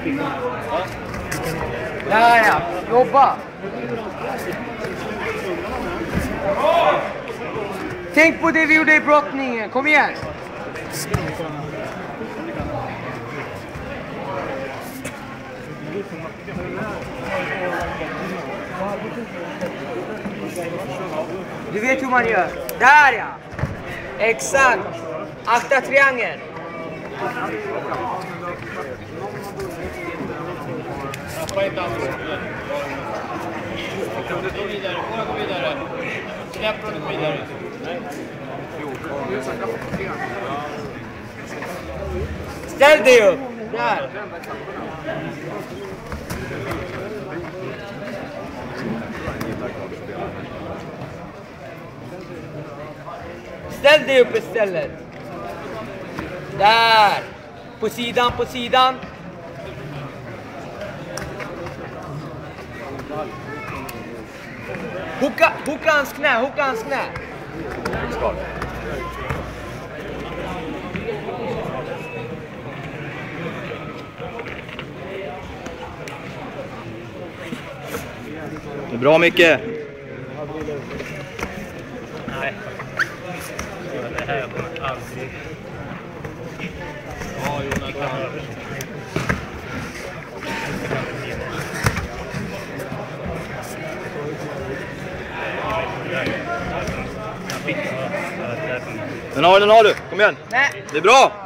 Där ja, jobba! Tänk på det vi gjorde i brottningen, kom igen! Du vet hur man gör. Där ja! Exakt! Akta triangeln! Tappa inte alls. Gå vidare, gå vidare. Släpp den vidare. Ställ dig upp! Där! Ställ dig upp istället! Där! På sidan, på sidan! Hooka hans knä, hooka hans knä! Det är bra Micke. Nej. Det här kommer aldrig. Ja, Jonathan. Den har du, kom igen. Nej. Det är bra.